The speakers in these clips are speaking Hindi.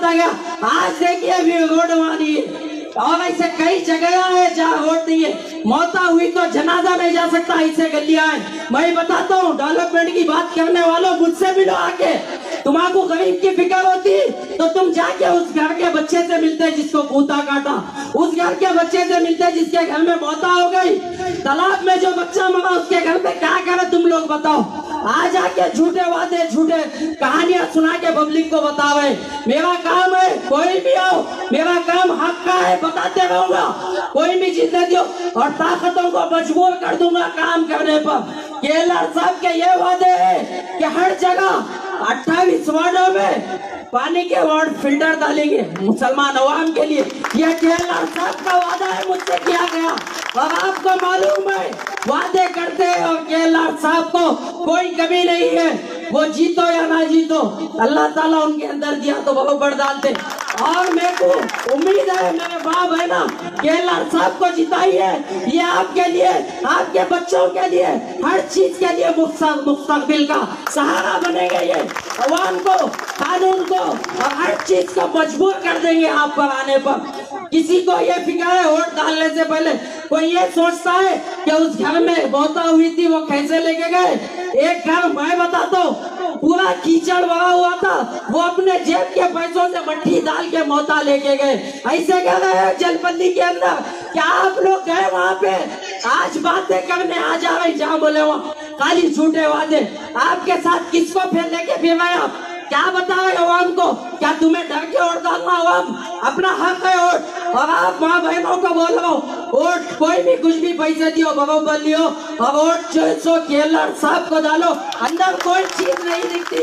होता गया। आज देखिए अभी रोड वाली और ऐसे कई जगह है जहाँ रोड नहीं है। मौता हुई तो जनाजा नहीं जा सकता, ऐसे गलियां हैं। मैं बताता हूँ, डेवलपमेंट की बात करने वालों मुझसे मिलो आके। तुम्हारा गरीब की फिक्र होती तो तुम जाके उस घर के बच्चे से मिलते जिसको कूदा काटा, उस घर के बच्चे से मिलते जिसके घर में मौता हो गई, तालाब में जो बच्चा मरा उसके घर पे क्या करे तुम लोग बताओ। आज आके झूठे वादे झूठे कहानियां सुना के पब्लिक को बतावे। मेरा काम है कोई भी आओ, मेरा काम हक का है, बताते रहूंगा। कोई भी जीतने दो और ताकतों को मजबूर कर दूंगा काम करने पर। केलर साहब के ये वादे है कि हर जगह 28 वार्डों में पानी के वार्ड फिल्टर डालेंगे मुसलमान अवाम के लिए। यह केलर साहब का वादा है, मुझसे किया गया। और आपको मालूम है वादे करते हैं और केलर साहब को कोई कमी नहीं है। वो जीतो या ना जीतो, अल्लाह ताला उनके अंदर दिया तो बरोबर डालते। और मेरे को उम्मीद है मेरे बाप है ना, केलर साहब को जिताइए। ये आपके लिए, आपके बच्चों के लिए, हर चीज के लिए मुस्तकबिल का सहारा बनेंगे। ये अवाम को, कानून को और हर चीज को मजबूर कर देंगे आप पर आने पर। किसी को ये फिक्र है वोट डालने से पहले, कोई ये सोचता है कि उस घर में मौत हुई थी वो कैसे लेके गए। एक घर मैं बताता हूँ पूरा कीचड़ भरा हुआ था, वो अपने जेब के पैसों से मट्टी डाल के मौता लेके गए। ऐसे कह रहे हैं जलपल्ली के अंदर, क्या आप लोग गए वहाँ पे? आज बातें करने आ जा रहे जहाँ बोले वहाँ खाली झूठे वादे। आपके साथ किसको फिर लेके फिर आए आप? क्या बता रहे अवाम को? क्या तुम्हें डर के वोट डालना? अवाम अपना हक है वोट। और आप माँ बहनों को बोल रहा हूँ वोट कोई भी कुछ भी पैसे दियो बरोबर लियो और वोट जो केलर साहब को डालो, अंदर कोई चीज नहीं दिखती।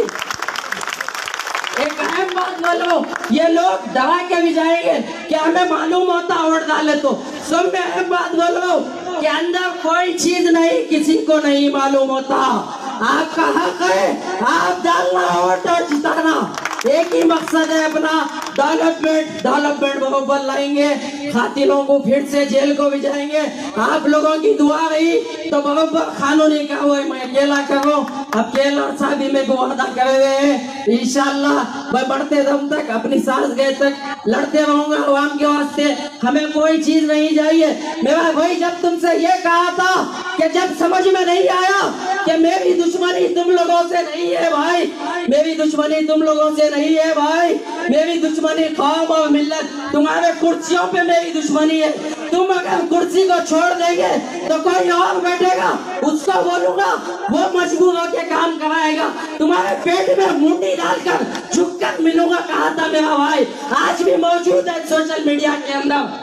एक अहम बात बोलो, ये लोग दवा के भी जाएंगे कि हमें मालूम होता वोट डाले तो। सब में अहम बात बोलो कि अंदर कोई चीज नहीं, किसी को नहीं मालूम होता। आपका हक है, आप डालना वोट और जिताना। एक ही मकसद है अपना, डेवलपमेंट बरोबर लाएंगे। कातिलों को फिर से जेल को भी जाएंगे। आप लोगों की दुआ रही तो बरोबर कानूनी कार्रवाई मैं अकेला करूँ। अब केलर साहब भी मेरे को वादा करे हुए हैं, इंशाल्लाह मैं बढ़ते दम तक अपनी सांस गए तक लड़ते रहूंगा आवाम के वास्ते। हमें कोई चीज नहीं चाहिए। मेरा भाई जब तुमसे ये कहा था कि जब समझ में नहीं आया कि मेरी दुश्मनी तुम लोगों से नहीं है भाई, मेरी दुश्मनी तुम लोगों से नहीं है भाई, मेरी दुश्मनी कौम और मिल्लत, तुम्हारे कुर्सियों पे मेरी दुश्मनी है। तुम अगर कुर्सी को छोड़ देंगे तो कोई और बैठेगा, उसको बोलूंगा वो मजबूर होकर काम कराएगा। तुम्हारे पेट में मुंडी डालकर झुककर मिलूंगा, कहा था मेरा भाई। आज भी मौजूद है सोशल मीडिया के अंदर।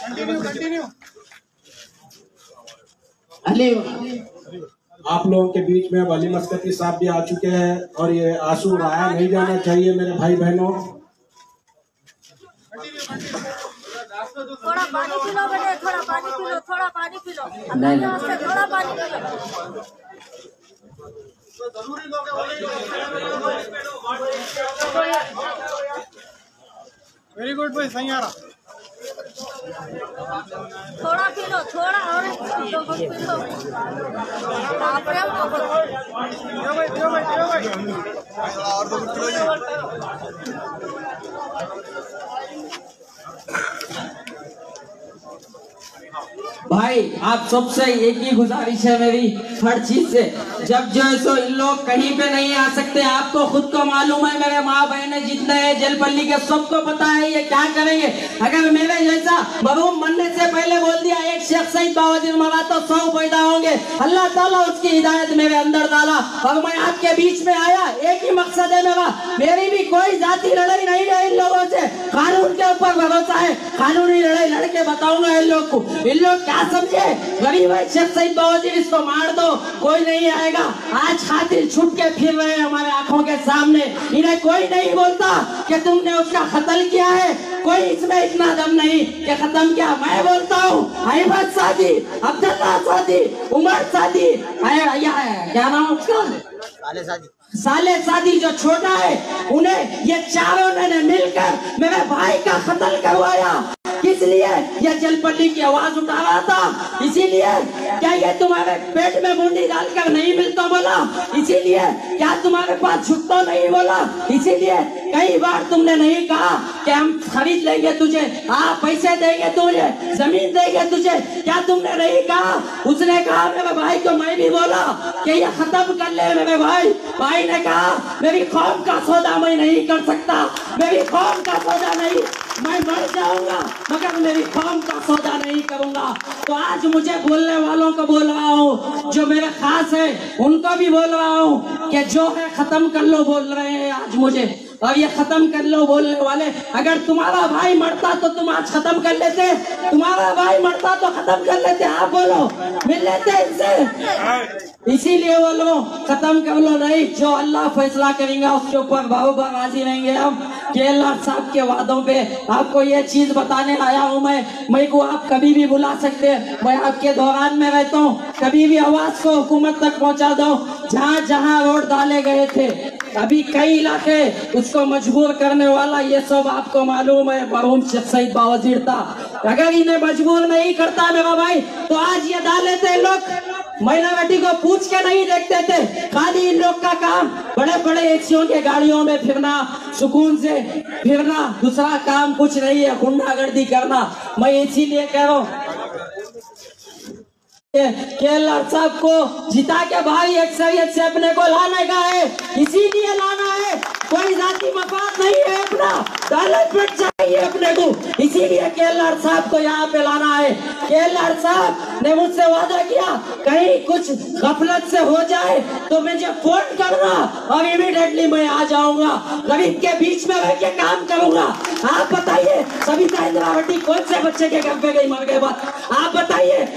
अली आप लोगों के बीच में अब अली मस्कती साहब भी आ चुके हैं और ये आंसू रहाया नहीं जाना चाहिए मेरे भाई बहनों। थोड़ा पानी पी लो बेटे, थोड़ा पानी पी लो, थोड़ा पानी पी लो, थोड़ा पानी पी लो। वेरी गुड भाई, सही आ रहा। थोड़ा पी लो, थोड़ा और पी लो। और 2 किलो भाई आप सबसे एक ही गुजारिश है मेरी, हर चीज से जब जो है सो इन लोग कहीं पे नहीं आ सकते। आपको खुद को मालूम है, मेरे माँ बहने जितने हैं जलपल्ली के सबको पता है ये क्या करेंगे। अगर मेरे जैसा मरहूम मरने से पहले बोल दिया एक शेख सईद बावजीर मरा तो 100 पैदा होंगे, अल्लाह ताला उसकी हिदायत मेरे अंदर डाला और मैं आपके बीच में आया। एक ही मकसद है मेरा, मेरी भी कोई जाति लड़ाई नहीं है इन लोगों से, कानून के ऊपर भरोसा है। कानूनी लड़ाई लड़के बताऊंगा इन लोग को। इन लोग क्या समझे, गरीब है शेख सईद बावजीर, इसको मार दो कोई नहीं आएगा। आज खातिर छुप के फिर रहे हैं हमारे आंखों के सामने, इन्हें कोई नहीं बोलता कि तुमने उसका कत्ल किया है। कोई इसमें इतना दम नहीं कि खत्म किया। मैं बोलता हूँ अहमद सादी, अब्दुल्ला सादी, उमर सादी, क्या नाम उसका, साले सादी जो छोटा है, उन्हें ये चारों ने मिलकर मेरे भाई का कत्ल करवाया। किस किस लिए ये जलपल्ली की आवाज उठा रहा था? इसीलिए क्या ये तुम्हारे पेट में मुंडी डालकर नहीं मिलता बोला? इसीलिए क्या तुम्हारे पास झुकता नहीं बोला? इसीलिए कई बार तुमने नहीं कहा कि हम खरीद लेंगे तुझे, पैसे देंगे तुझे, जमीन देंगे तुझे, क्या तुमने नहीं कहा? उसने कहा मेरे भाई को मैं भी बोला कि ये खत्म कर ले मेरे भाई। भाई ने कहा मेरी कौम का सौदा मैं नहीं कर सकता, मेरी कौम का सौदा नहीं, मैं मर जाऊंगा मगर मेरी कौम का सौदा नहीं करूंगा। तो आज मुझे बोलने वालों को बोल रहा हूँ, जो मेरे खास है उनको भी बोल रहा हूँ कि जो है खत्म कर लो बोल रहे हैं आज मुझे, और ये खत्म कर लो बोलने वाले, अगर तुम्हारा भाई मरता तो तुम आज खत्म कर लेते, तुम्हारा भाई मरता तो खत्म कर लेते, आप बोलो मिल लेते इनसे। इसीलिए वो लोग खत्म कर लो नहीं, जो अल्लाह फैसला करेंगे उसके ऊपर बराबर राजी रहेंगे हम। केएलआर साहब के वादों पे आपको ये चीज बताने आया हूँ मैं को आप कभी भी बुला सकते हैं, मैं आपके दौरान में रहता हूँ, कभी भी आवाज को हुकूमत तक पहुँचा दो। जहाँ जहाँ रोड डाले गए थे अभी कई इलाके उसको मजबूर करने वाला ये सब आपको मालूम है, मरहूम शेख सईद बावजीर था। अगर इन्हें मजबूर नहीं करता मेरा भाई तो आज ये डाले थे लोग महिला बेटी को पूछ के नहीं देखते थे। खाली इन लोग का काम बड़े बड़े एसीओ के गाड़ियों में फिरना, सुकून से फिरना, दूसरा काम कुछ नहीं है, गुंडागर्दी करना। मैं इसीलिए कह रहा हूँ केएलआर साहब को जिता के भाई अक्सरियत से अपने को लाने का है, इसीलिए लाना है, कोई जाति मफाद नहीं है, अपना डेवलपमेंट चाहिए अपने को, इसीलिए केएलआर साहब को यहाँ पे लाना है। केएलआर साहब ने मुझसे वादा किया कहीं कुछ गफलत से हो जाए तो मुझे फोन करना और इमीडिएटली मैं आ जाऊंगा, गरीब के बीच में रह के काम करूंगा। आप बताइए सविता इंद्रावती कौन से बच्चे के घर पे गई मर गए बात, आप बताइए।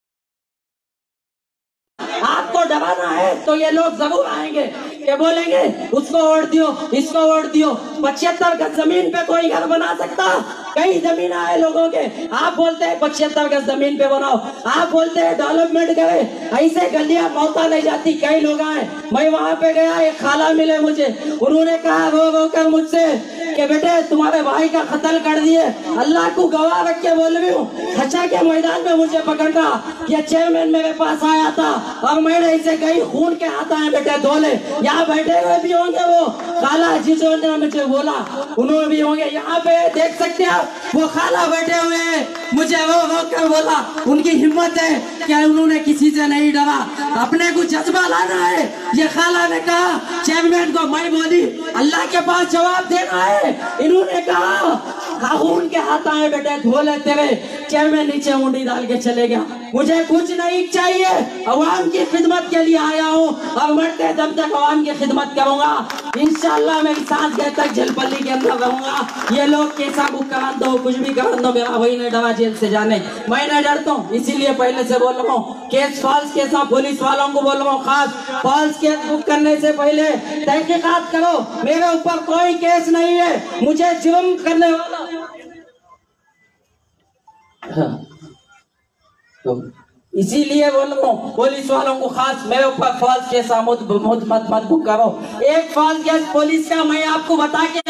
आपको दबाना है तो ये लोग जरूर आएंगे कि बोलेंगे उसको वोट दियो, इसको वोट दियो। 75 गज जमीन पे कोई घर बना सकता? कई जमीन आए लोगों के, आप बोलते हैं 75 गज जमीन पे बनाओ, आप बोलते हैं डेवलपमेंट करे, ऐसे गलियां मौका नहीं जाती। कई लोग आए, मैं वहां पे गया, एक खाला मिले मुझे, उन्होंने कहा रो रो कर मुझसे कि बेटे तुम्हारे भाई का कत्ल कर दिए, अल्लाह को गवाह रख के बोल रही हूँ। खचा के मैदान में मुझे पकड़ा, ये चेयरमैन मेरे पास आया था और मैंने इसे कहीं खून के हाथ आए बेटे धोले, यहाँ बैठे हुए भी होंगे वो खाला जिन्होंने मुझे बोला, उन्होंने भी होंगे यहाँ पे देख सकते हैं आप, वो खाला बैठे हुए हैं, मुझे रो रो कर बोला। उनकी हिम्मत है क्या? उन्होंने किसी से नहीं डरा, अपने को जज्बा लाना है। ये खाला ने कहा चेयरमैन को, मैं बोली अल्लाह के पास जवाब देना है। इन्होंने कहा खून के हाथ आए बेटे धोले तेरे, चेयरमैन नीचे मुंडी डाल के चले गया। मुझे कुछ नहीं चाहिए, अवाम की खिदमत के लिए आया हूँ और मरते दम तक अवाम की खिदमत करूंगा। इंशाल्लाह मेरी सांस गए तक जलपल्ली के अंदर रहूंगा। ये लोग कैसा बुक करा दो, कुछ भी करा दो, मेरा वही नहीं डरा जेल से जाने, मैं नहीं डरता हूँ। इसीलिए पहले से बोल रहा हूँ, केस फॉल्स केस पुलिस वालों को बोल रहा हूँ, खास फॉल्स केस बुक करने से पहले तहकीकात करो, मेरे ऊपर कोई केस नहीं है, मुझे जुर्म करने वाला तो इसीलिए बोल रहा हूँ पुलिस वालों को खास, मेरे ऊपर फॉल्स केस मत बुक करो। एक फॉल्स केस पुलिस का मैं आपको बता के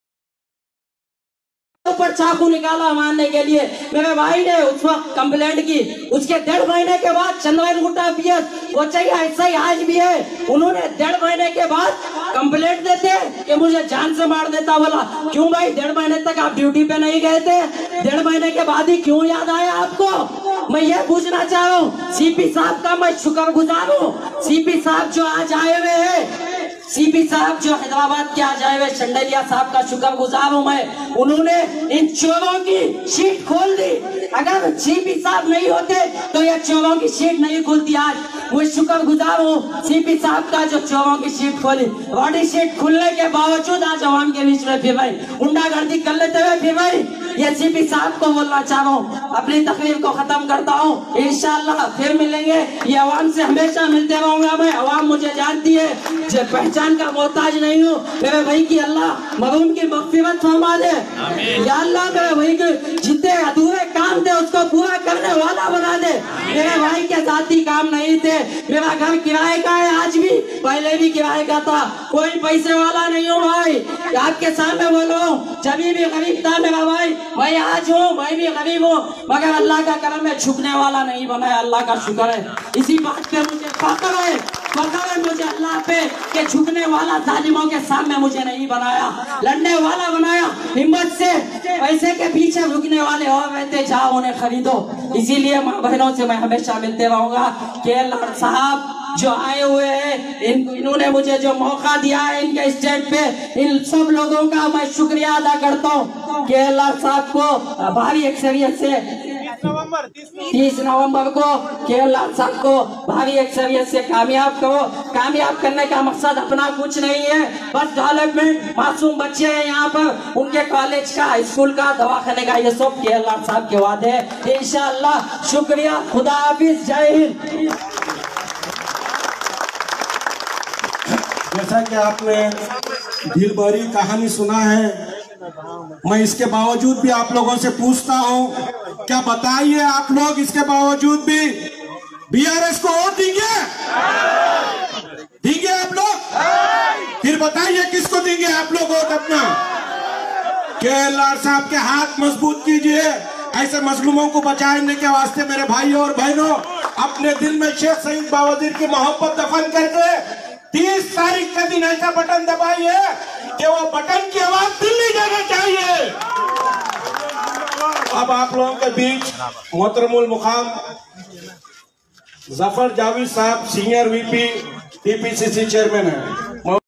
ऊपर चाकू निकाला मारने के लिए, मेरे भाई ने उस वक्त कंप्लेंट की, उसके 1.5 महीने के बाद चंद्रबाई गुट्टा पीएस वो चाहिए ऐसा ही आज भी है, उन्होंने 1.5 महीने के बाद कंप्लेंट देते कि मुझे जान से मार देता। बोला क्यों भाई 1.5 महीने तक आप ड्यूटी पे नहीं गए थे, 1.5 महीने के बाद ही क्यों याद आया आपको? मैं ये पूछना चाह रहा हूँ। सीपी साहब का मैं शुक्रगुजार हूँ, सीपी साहब जो आज आए हुए हैं, सीपी साहब जो हैदराबाद के आज आए हुए चंडेलिया साहब का शुक्रगुजार हूँ मैं, उन्होंने इन चोरों की शीट खोल दी। अगर सीपी साहब नहीं होते तो ये चोरों की शीट नहीं खुलती। आज वो शुक्रगुजार हूँ सीपी साहब का जो चोरों की शीट खोली। बॉडी शीट खुलने के बावजूद आज अवाम के बीच में फिर भाई गुंडागर्दी कर लेते हुए फिर भाई ये सीपी साहब को बोलना चाह रहा हूँ। अपनी तकरीर को खत्म करता हूँ, इंशाल्लाह फिर मिलेंगे। ये अवाम से हमेशा मिलते रहूंगा मैं, अवाम मुझे जानती है, पहचान का मोहताज नहीं हूँ। मेरे भाई की अल्लाह मरहूम की मग़फ़िरत फरमा दे, या अल्लाह मेरे भाई के जितने अधूरे काम काम थे उसको पूरा करने वाला बना दे। मेरे भाई के जाती काम नहीं थे। मेरा घर किराए का है, आज भी, पहले भी किराए का था, कोई पैसे वाला नहीं हूँ भाई, आपके सामने बोलो। जब भी गरीब था मेरा भाई, मैं आज हूँ, मैं भी गरीब हूँ, मगर अल्लाह का करम में झुकने वाला नहीं बना है। अल्लाह का शुक्र है, इसी बात पे मुझे फख्र है, फख्र है मुझे अल्लाह पे कि झुकने वाला जालिमों के सामने मुझे नहीं बनाया, लड़ने वाला बनाया। हिम्मत से पैसे के पीछे रुकने वाले और रहते, जाओ उन्हें खरीदो। इसीलिए माँ बहनों से मैं हमेशा मिलते रहूंगा। केएलआर साहब जो आए हुए हैं, इन्होंने मुझे जो मौका दिया है इनके स्टेज पे, इन सब लोगों का मैं शुक्रिया अदा करता हूँ। केएलआर साहब को भारी अक्सरियत से 30 नवंबर को केएलआर साहब को भारी अक्सरियत से कामयाब करो। कामयाब करने का मकसद अपना कुछ नहीं है, बस डेवलपमेंट। मासूम बच्चे हैं यहाँ पर, उनके कॉलेज का, स्कूल का, दवाखाने का, ये सब केएलआर साहब के वादे हैं इंशाअल्लाह। शुक्रिया, खुदा हाफिज, जय हिंद। जैसा कि आपने दिल भरी कहानी सुना है, मैं इसके बावजूद भी आप लोगों से पूछता हूँ, क्या बताइए आप लोग इसके बावजूद भी बीआरएस को वोट देंगे? देंगे आप लोग? फिर बताइए किसको देंगे आप लोग वोट अपना? केएलआर साहब के हाथ मजबूत कीजिए। ऐसे मजलूमों को बचाने के वास्ते मेरे भाई और बहनों, अपने दिल में शेख सईद बावजीर की मोहब्बत दफन करके 30 तारीख का दिन ऐसा बटन दबाइए कि वो बटन की आवाज दिल्ली जाना चाहिए। अब आप लोगों के बीच मोहतरमुल मुकाम जफर जावेद साहब, सीनियर वीपी टीपीसीसी चेयरमैन है।